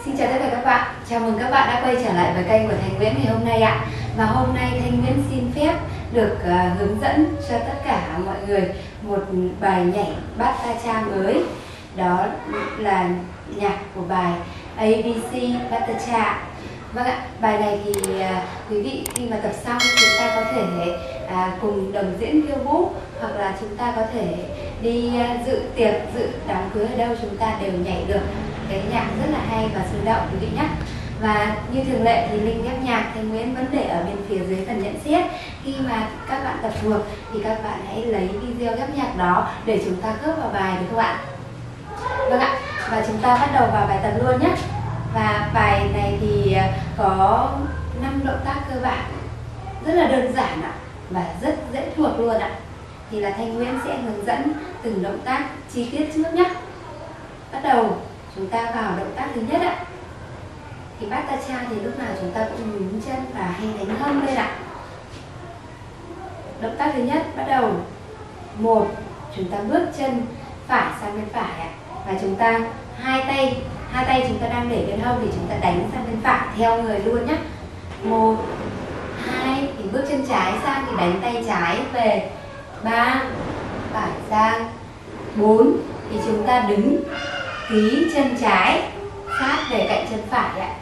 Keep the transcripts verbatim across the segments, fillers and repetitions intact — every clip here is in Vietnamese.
Xin chào tất cả các bạn, chào mừng các bạn đã quay trở lại với kênh của Thành Nguyễn ngày hôm nay ạ. Và hôm nay Thành Nguyễn xin phép được uh, hướng dẫn cho tất cả mọi người một bài nhảy Bata Cha mới. Đó là nhạc của bài A B C Bata Cha. Vâng ạ, bài này thì uh, quý vị khi mà tập xong chúng ta có thể uh, cùng đồng diễn khiêu vũ, hoặc là chúng ta có thể đi uh, dự tiệc, dự đám cưới ở đâu chúng ta đều nhảy được. Cái nhạc rất là hay và sôi động quý vị nhé. Và như thường lệ thì link ghép nhạc Thành Nguyễn vẫn để ở bên phía dưới phần nhận xét. Khi mà các bạn tập thuộc thì các bạn hãy lấy video ghép nhạc đó để chúng ta khớp vào bài được không ạ? Vâng ạ, và chúng ta bắt đầu vào bài tập luôn nhé. Và bài này thì có năm động tác cơ bản, rất là đơn giản ạ, và rất dễ thuộc luôn ạ. Thì là Thành Nguyễn sẽ hướng dẫn từng động tác chi tiết trước nhé. Bắt đầu chúng ta vào động tác thứ nhất ạ. Thì Bata Cha thì lúc nào chúng ta cũng nhún chân và hay đánh hông lên ạ. Động tác thứ nhất bắt đầu. Một, chúng ta bước chân phải sang bên phải ạ. Và chúng ta hai tay, hai tay chúng ta đang để bên hông thì chúng ta đánh sang bên phải theo người luôn nhé. Một, hai thì bước chân trái sang thì đánh tay trái về. Ba, phải sang. Bốn thì chúng ta đứng ký chân trái sát về cạnh chân phải ạ.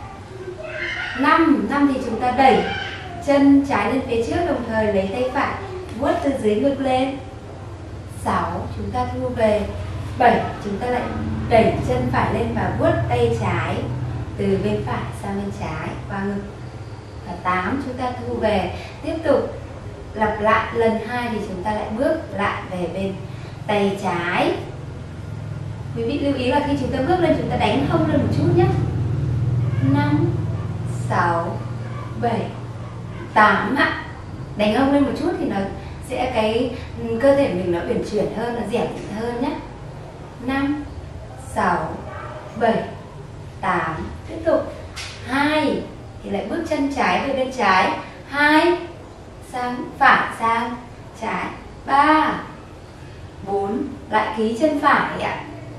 Năm, năm thì chúng ta đẩy chân trái lên phía trước, đồng thời lấy tay phải vuốt từ dưới ngực lên. Sáu, chúng ta thu về. Bảy, chúng ta lại đẩy chân phải lên và vuốt tay trái từ bên phải sang bên trái qua ngực. Và tám, chúng ta thu về. Tiếp tục lặp lại lần hai thì chúng ta lại bước lại về bên tay trái. Quý vị lưu ý là khi chúng ta bước lên chúng ta đánh hông lên một chút nhé. Năm, sáu, bảy, tám ạ. Đánh hông lên một chút thì nó sẽ cái cơ thể mình nó uyển chuyển hơn, nó dẻo hơn nhé. Năm, sáu, bảy, tám. Tiếp tục. Hai thì lại bước chân trái về bên trái. Hai sang phải sang trái. Ba, bốn lại ký chân phải ạ.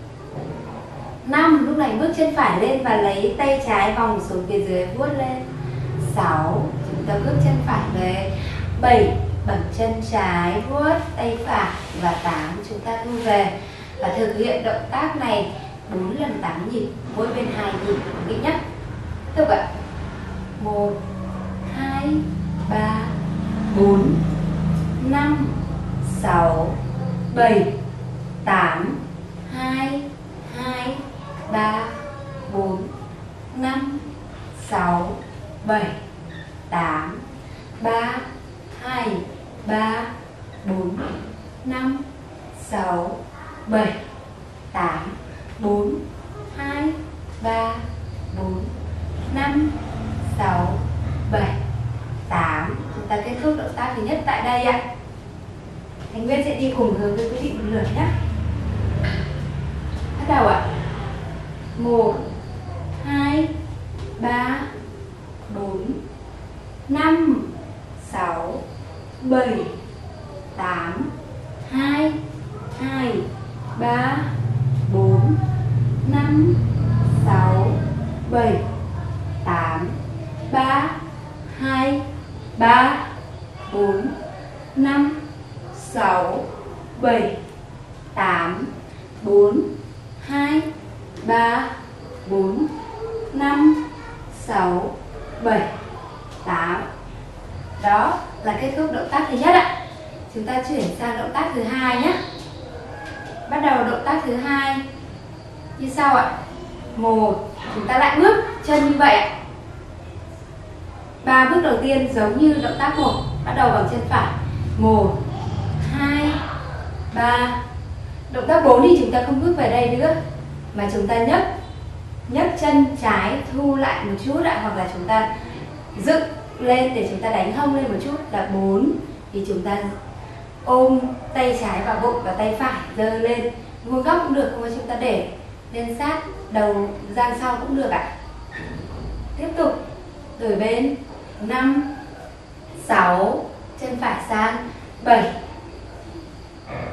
Năm, lúc này bước chân phải lên và lấy tay trái vòng xuống phía dưới vuốt lên. Sáu, chúng ta bước chân phải về. Bảy, bằng chân trái vuốt tay phải. Và tám, chúng ta thu về. Và thực hiện động tác này bốn lần tám nhịp, mỗi bên hai nhịp quý vị nhé. Tiếp tục ạ. Một, hai, ba, bốn, năm, sáu, bảy, tám, hai, hai, ba, bốn, năm, sáu, bảy, tám, ba, hai, ba, bốn, năm, sáu, bảy, tám, bốn, hai, ba, bốn, năm, sáu, bảy, tám. Chúng ta kết thúc động tác thứ nhất tại đây ạ. Thành Nguyễn sẽ đi cùng hướng với quý vị một lượt nhé. Bắt đầu ạ. Một, hai, ba, bốn, năm, sáu, bảy, tám, hai, hai, ba, bốn, năm, sáu, bảy, tám, ba, hai, ba, bốn, năm, sáu, bảy, tám, bốn, hai, ba, bốn, năm, sáu, bảy, tám. Đó là kết thúc động tác thứ nhất ạ. Chúng ta chuyển sang động tác thứ hai nhé. Bắt đầu động tác thứ hai như sau ạ. Một, chúng ta lại bước chân như vậy ạ. Ba bước đầu tiên giống như động tác một, bắt đầu bằng chân phải. Một, hai, ba. Động tác bốn thì chúng ta không bước về đây nữa, mà chúng ta nhấc nhấc chân trái thu lại một chút ạ, hoặc là chúng ta dựng lên để chúng ta đánh hông lên một chút là bốn. Thì chúng ta ôm tay trái vào bụng và tay phải giơ lên vuông góc cũng được, không có chúng ta để lên sát đầu dang sau cũng được ạ. Tiếp tục đổi bên. Năm, sáu, chân phải sang. Bảy,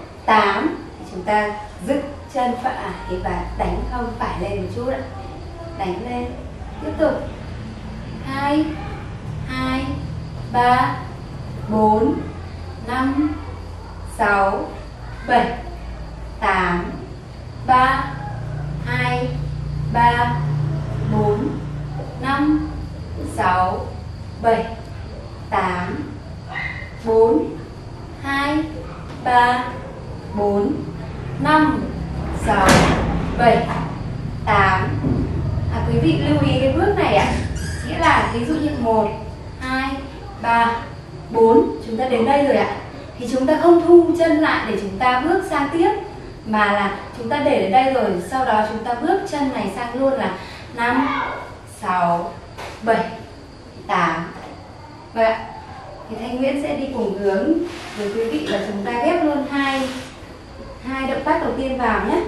tám, chúng ta dựng chân phải và đánh hông phải lên một chút ạ. đánh lên, tiếp tục hai, hai, ba, bốn, năm, sáu, bảy, tám, ba, hai, ba, bốn, năm, sáu, bảy, tám, bốn, hai, ba, bốn, năm, sáu, bảy, tám. À, quý vị lưu ý cái bước này ạ. Nghĩa là ví dụ như một, hai, ba, bốn, chúng ta đến đây rồi ạ. Thì chúng ta không thu chân lại để chúng ta bước sang tiếp, mà là chúng ta để đến đây rồi, sau đó chúng ta bước chân này sang luôn là năm, sáu, bảy, tám. Vậy ạ. Thì Thanh Nguyễn sẽ đi cùng hướng với quý vị là chúng ta ghép luôn hai hai động tác đầu tiên vào nhé.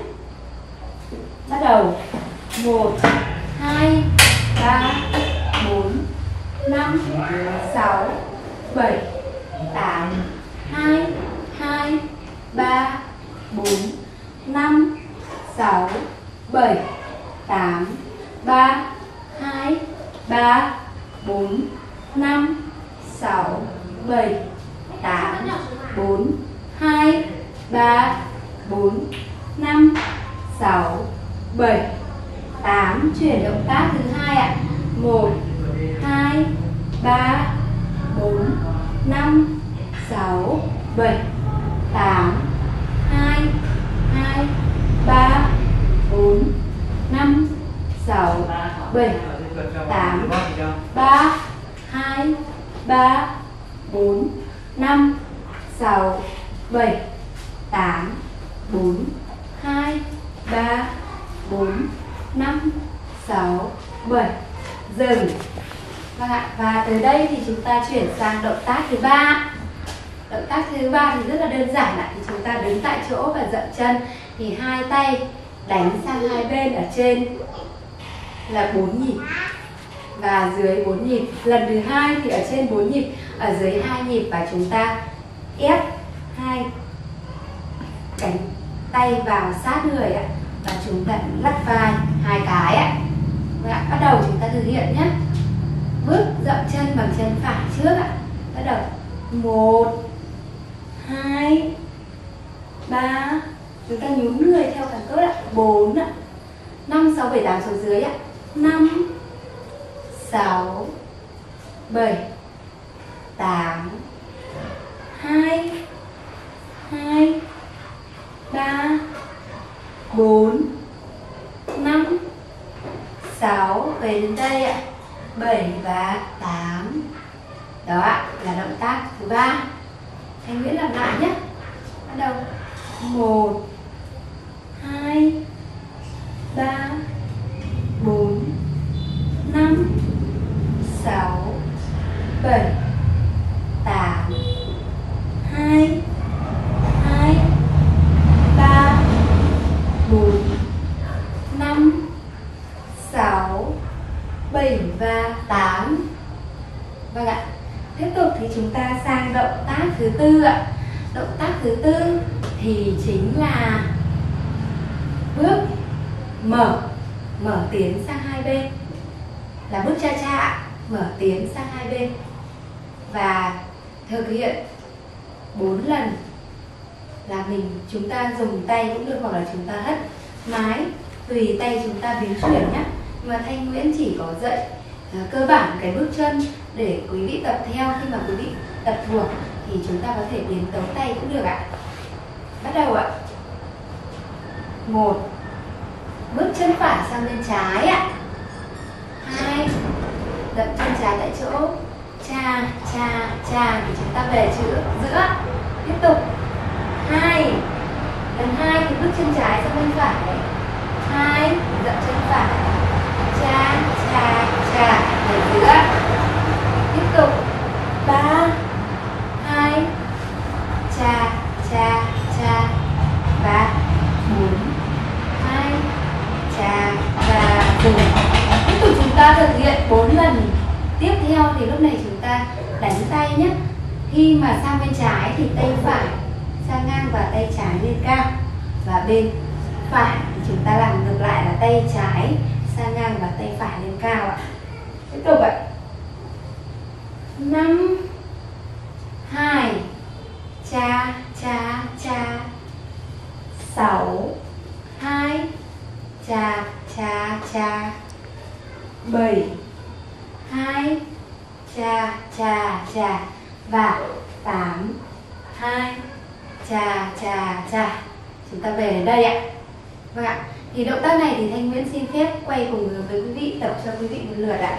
Bắt đầu một, hai, ba, bốn, năm, sáu, bảy, tám, hai, hai, ba, bốn, năm, sáu, bảy, tám, ba, hai, ba, bốn, năm, sáu, bảy, tám, bốn, hai, ba, bốn, năm, sáu, bảy, tám. Chuyển động tác thứ hai ạ. một, hai, ba, bốn, năm, sáu, bảy, tám, hai, hai, ba, bốn, năm, sáu, bảy, tám, ba, hai, ba, bốn, năm, sáu, bảy, tám, bốn, hai, ba, bốn, năm, sáu, bảy. Dừng. Vâng ạ. Và từ đây thì chúng ta chuyển sang động tác thứ ba. Động tác thứ ba thì rất là đơn giản ạ. Thì chúng ta đứng tại chỗ và dậm chân. Thì hai tay đánh sang hai bên, ở trên là bốn nhịp và dưới bốn nhịp. Lần thứ hai thì ở trên bốn nhịp, ở dưới hai nhịp, và chúng ta ép hai cánh tay vào sát người ạ. Và chúng ta lắc vai hai cái ạ. Và bắt đầu chúng ta thực hiện nhé. Bước dậm chân bằng chân phải trước ạ. Bắt đầu một, hai, ba, chúng ta nhún người theo cẳng cốt ạ. bốn ạ, năm, sáu, bảy, tám xuống dưới ạ. năm, sáu, bảy, tám, hai, hai, ba, bốn, năm, sáu, về đến đây ạ. bảy và tám. Đó ạ, là động tác thứ ba. Thanh Nguyễn làm lại nhé. Bắt đầu một, hai, ba, bốn, năm, sáu, bảy, tám, hai, hai, ba, bốn, năm, sáu, bảy và tám. Vâng ạ. Tiếp tục thì chúng ta sang động tác thứ tư ạ. Động tác thứ tư thì chính là bước mở, mở tiến sang hai bên, là bước cha cha, mở tiến sang hai bên và thực hiện bốn lần. Là mình chúng ta dùng tay cũng được, hoặc là chúng ta hất mái, tùy tay chúng ta biến chuyển nhé. Mà Thanh Nguyễn chỉ có dạy uh, cơ bản cái bước chân để quý vị tập theo. Khi mà quý vị tập thuộc thì chúng ta có thể biến tấu tay cũng được ạ. Bắt đầu ạ. Một, bước chân phải sang bên trái ạ. Hai, dậm chân trái tại chỗ, cha cha cha, thì chúng ta về chữ giữa. Tiếp tục hai, lần hai thì bước chân trái sang bên phải, hai, dậm chân phải, cha cha cha, về giữa. Tiếp tục ba, hai, cha cha cha, ba, bốn, hai, cha và dừng. Tiếp tục chúng ta thực hiện bốn lần tiếp theo. Thì lúc này chúng ta đánh tay nhé. Khi mà sang bên trái thì tay phải sang ngang và tay trái lên cao, và bên phải thì chúng ta làm ngược lại là tay trái sang ngang và tay phải lên cao ạ. Tiếp tục ạ. Năm, hai, cha cha cha. Sáu, hai, cha cha cha. Bảy, hai, cha cha cha. Và tám, hai, cha cha cha. Chúng ta về đến đây ạ. Vâng ạ. Thì động tác này thì Thanh Nguyễn xin phép quay cùng với quý vị, tập cho quý vị một lượt ạ.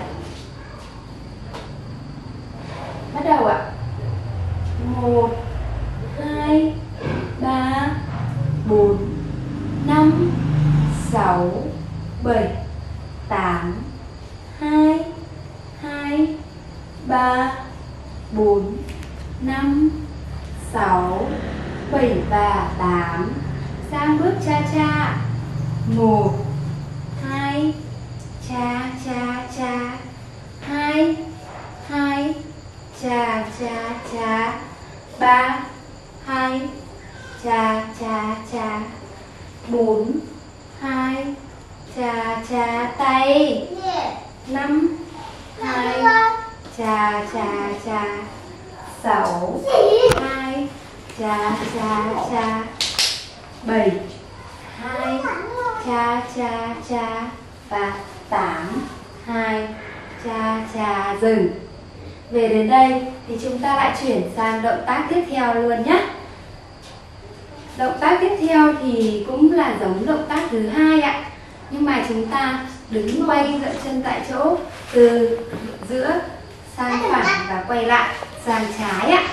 Bắt đầu ạ. Một, hai, ba, bốn, năm, sáu, bảy, tám, hai, hai, ba, bốn, năm, sáu, bảy và tám. Sang bước cha cha. Một, hai, cha cha cha. Hai, hai, cha cha cha. Ba, hai, cha cha cha. Bốn, hai, cha cha tay. Năm, hai, cha cha cha. Sáu, hai, cha cha cha. Bảy, hai, cha cha cha. Và tám, hai, cha cha. Dừng. Về đến đây thì chúng ta lại chuyển sang động tác tiếp theo luôn nhé. Động tác tiếp theo thì cũng là giống động tác thứ hai ạ, nhưng mà chúng ta đứng quay dựa chân tại chỗ, từ giữa sang phải và quay lại sang trái ạ.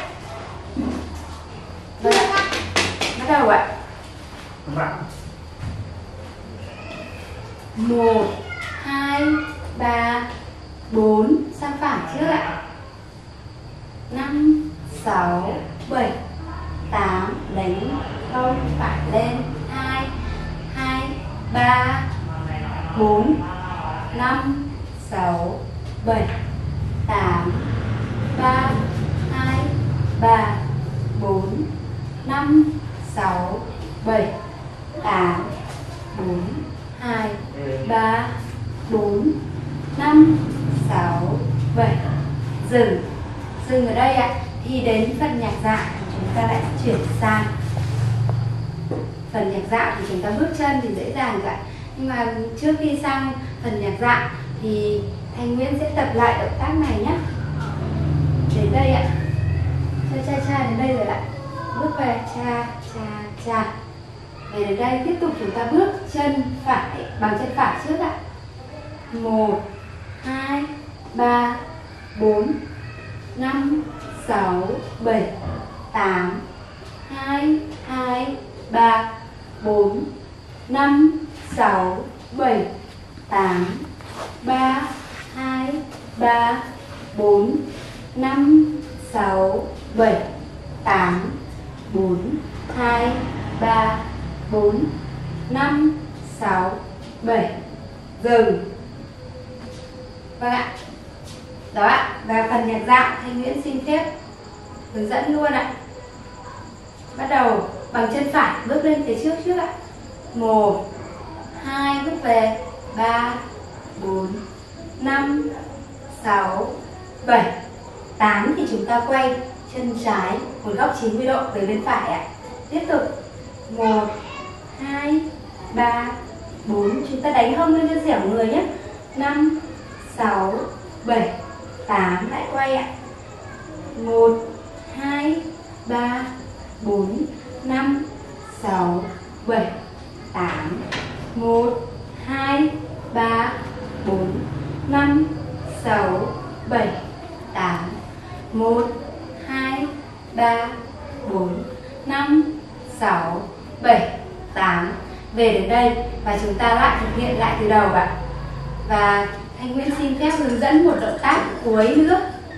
Vâng ạ. Bắt đầu ạ. Một, hai, ba, bốn. Sang phải trước ạ. Năm, sáu, bảy, tám. Đánh không phải lên. Hai, hai, ba, bốn, năm, sáu, bảy, tám. Ba, hai, ba, bốn, năm, sáu, bảy, tám. Bốn, hai, ba, bốn, năm, sáu, bảy. Dừng. Dừng ở đây ạ. Thì đến phần nhạc dạo chúng ta lại chuyển sang. Phần nhạc dạo thì chúng ta bước chân thì dễ dàng ạ. Nhưng mà trước khi sang phần nhạc dạo thì Thanh Nguyễn sẽ tập lại động tác này nhé. Đến đây ạ. Cha cha cha đến đây rồi ạ. Bước về cha cha cha. Về đến đây tiếp tục chúng ta bước chân phải bằng chân phải trước ạ. Một, hai, ba, bốn, năm, sáu, bảy, tám. Hai, hai, ba, bốn, năm, sáu, bảy, tám. Ba, hai, ba, bốn, năm, sáu, bảy, tám. Bốn, hai, ba, bốn, năm, sáu, bảy. Dừng. Vâng ạ. Đó ạ. Và phần nhạc dạo Thanh Nguyễn xin phép hướng dẫn luôn ạ. Bắt đầu bằng chân phải bước lên phía trước trước ạ. Một, hai, bước về. Ba, bốn, năm, sáu, bảy, tám. Thì chúng ta quay chân trái một góc chín mươi độ về bên phải ạ. Tiếp tục. Một, hai, ba, bốn. Chúng ta đánh hông lên cho dẻo người nhé. Năm, sáu, bảy, tám. Lại quay ạ. Một, hai, ba, bốn, năm, sáu, bảy, tám. Một, hai, ba, bốn, năm, sáu, bảy, tám. Một, hai, ba, bốn, năm, sáu, bảy, tám. Về đến đây và chúng ta lại thực hiện lại từ đầu ạ. Và Thanh Nguyễn xin phép hướng dẫn một động tác cuối nữa.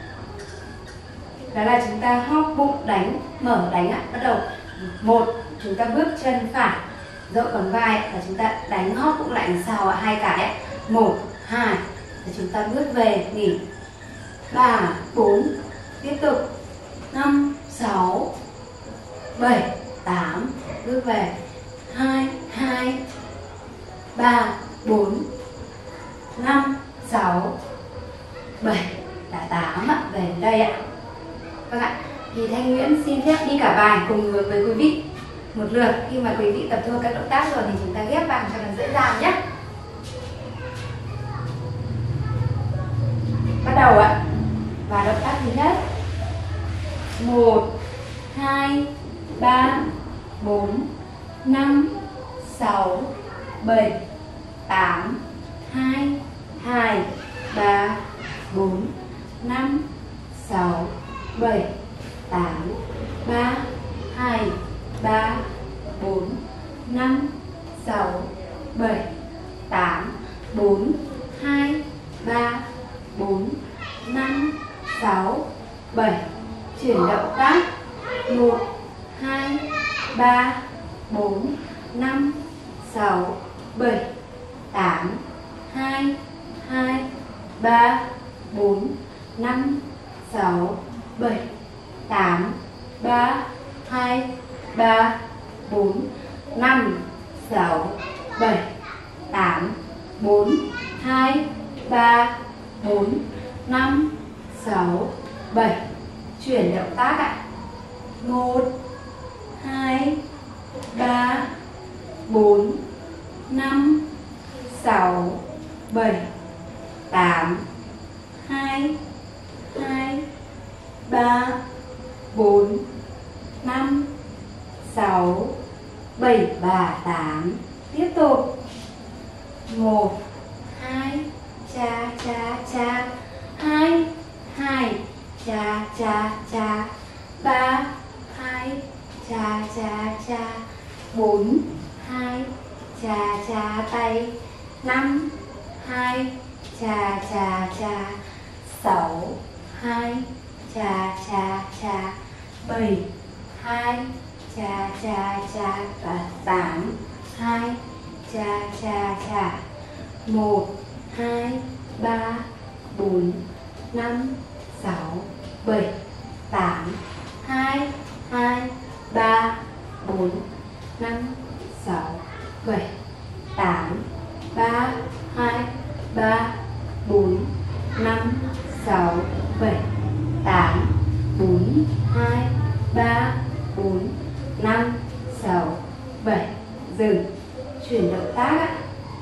Đó là chúng ta hóp bụng đánh, mở đánh ạ. Bắt đầu. Một, chúng ta bước chân phải dậu còn vai và chúng ta đánh hóp bụng lại đằng sau ạ, hai cái ạ. Một, hai, và chúng ta bước về nghỉ. Ba, bốn, tiếp tục. Năm, sáu, bảy, tám, bước về. Hai, hai, ba, bốn, năm, sáu, bảy là tám ạ. Về đến đây ạ. Vâng ạ. Thì Thanh Nguyễn xin phép đi cả bài cùng với quý vị một lượt. Khi mà quý vị tập thô các động tác rồi thì chúng ta ghép vào cho nó dễ dàng nhé. Bắt đầu ạ. Và động tác thứ nhất. một, hai, ba, bốn, năm, sáu, bảy, tám, hai, hai, ba, bốn, năm, sáu, bảy, tám, ba, hai, ba, bốn, năm, sáu, bảy, tám, bốn, hai, ba, bốn, năm, sáu, bảy. Chuyển động tác. một, hai, ba, bốn, năm, sáu, bảy, tám, hai, hai, ba, bốn, năm, sáu, bảy, tám, ba, hai, ba, bốn, năm, sáu, bảy, tám, bốn, hai, ba, bốn, năm, sáu, bảy. Chuyển động tác ạ. một, hai, ba, bốn, năm, sáu, bảy, tám, hai, hai, ba, bốn, năm, sáu, bảy và tám. Tiếp tục. một, hai, cha cha cha. hai, hai, cha cha cha. ba, hai, cha cha cha. bốn, hai, cha cha tay. năm, hai, cha cha cha. sáu, hai, cha cha cha. bảy, hai, cha cha cha. Và tám, hai, cha cha cha. một, hai, ba, bốn, năm, sáu, bảy, tám, hai, hai, ba, bốn, năm, sáu, bảy, tám, ba, hai, ba, bốn, năm, sáu, bảy, tám, bốn, hai, ba, bốn, năm, sáu, bảy. Dừng. Chuyển động tác ạ.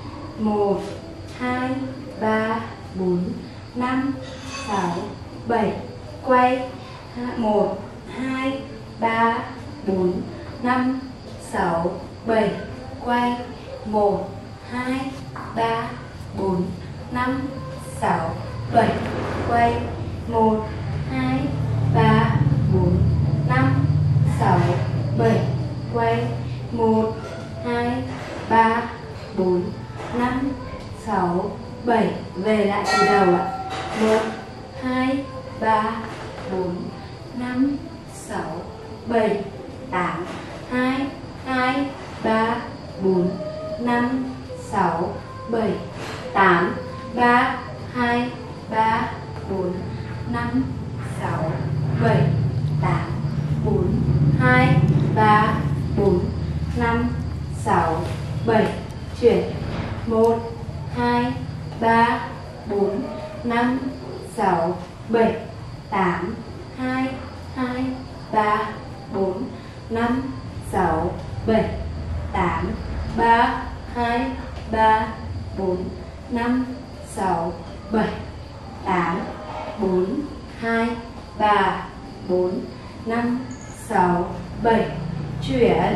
một, hai, ba, bốn, năm, sáu, bảy. Quay. một, hai, ba, bốn, năm, sáu, bảy. Quay. một, hai, ba, bốn, năm, sáu, bảy. Quay. một, hai, ba, bốn, năm, sáu, bảy. Quay. một, hai, ba, bốn, năm, sáu, bảy. Về lại từ đầu ạ. một, hai, ba, bốn, năm, sáu, bảy, tám, hai, hai, ba, bốn, năm, sáu, bảy, tám, ba, hai, ba, bốn, năm, sáu, bảy, tám, bốn, hai, ba, bốn, năm, sáu, bảy. Chuyển. một, hai, ba, bốn, năm, sáu, bảy, tám, hai, hai, ba, bốn, năm, sáu, bảy, tám, ba, hai, ba, bốn, năm, sáu, bảy, tám, bốn, hai, ba, bốn, năm, sáu, bảy. Chuyển.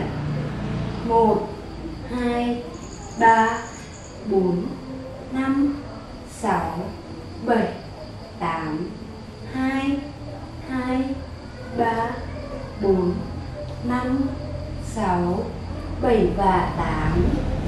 một, hai, ba, bốn, năm, sáu, bảy, tám, hai, hai, ba, bốn, năm, sáu, bảy và tám.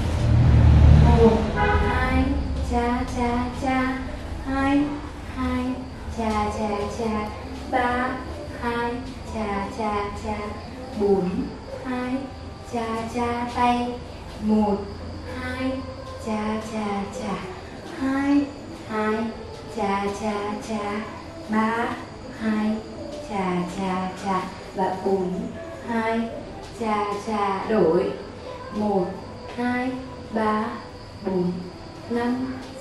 một, hai, cha cha cha. hai, hai, cha cha cha. ba, hai, cha cha cha. bốn, hai, cha cha tay. một, hai, cha cha cha. hai, hai, cha cha cha. ba, hai, cha cha cha. Và bốn, hai, cha cha. Đổi. một, hai, ba, bốn, năm,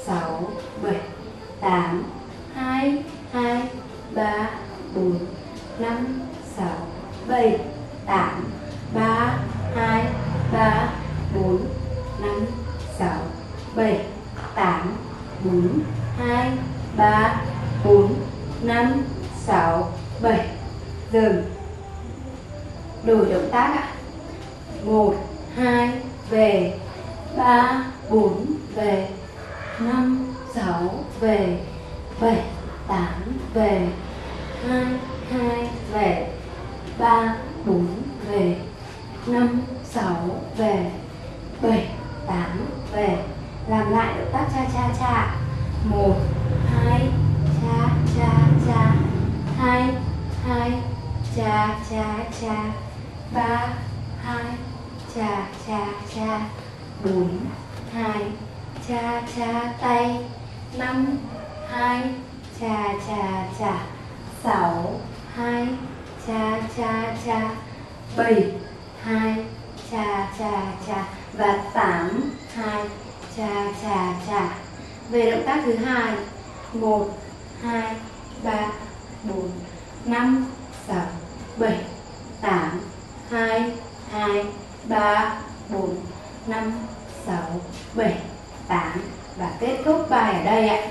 sáu, bảy, tám, hai, hai, ba, bốn, năm, sáu, bảy, tám, ba, hai, ba, bốn, năm, sáu, bảy, tám, bốn, hai, ba, bốn, năm, sáu, bảy. Dừng. Đổi động tác ạ. một, hai, về. ba, bốn, về. năm, sáu, về. bảy, tám, về. hai, hai, về. ba, bốn, về. năm, sáu, về. bảy, tám, về. Làm lại động tác cha cha cha. một, hai, cha cha cha. hai, hai, cha cha cha. ba, hai, cha cha cha. bốn, hai, cha cha tay. năm, hai, cha cha cha. sáu, hai, cha cha cha. bảy, hai, cha cha cha. Và tám, hai, cha cha cha. Về động tác thứ hai. một, hai, ba, bốn, năm, sáu, bảy, tám, hai, hai, ba, bốn, năm, sáu, bảy, tám. Và kết thúc bài ở đây ạ.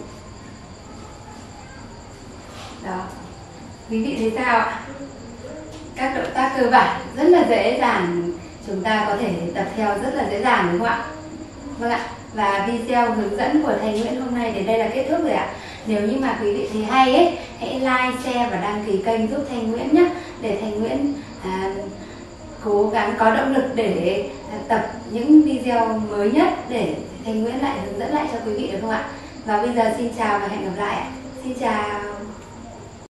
Đó. Quý vị thấy sao ạ? Các động tác cơ bản rất là dễ dàng, chúng ta có thể tập theo rất là dễ dàng, đúng không ạ? Vâng ạ. Và video hướng dẫn của thầy Nguyễn hôm nay đến đây là kết thúc rồi ạ. Nếu như mà quý vị thấy hay ấy, hãy like, share và đăng ký kênh giúp thầy Nguyễn nhé, để thầy Nguyễn à, cố gắng có động lực để tập những video mới nhất, để thầy Nguyễn lại hướng dẫn lại cho quý vị, được không ạ? Và bây giờ xin chào và hẹn gặp lại ạ. Xin chào.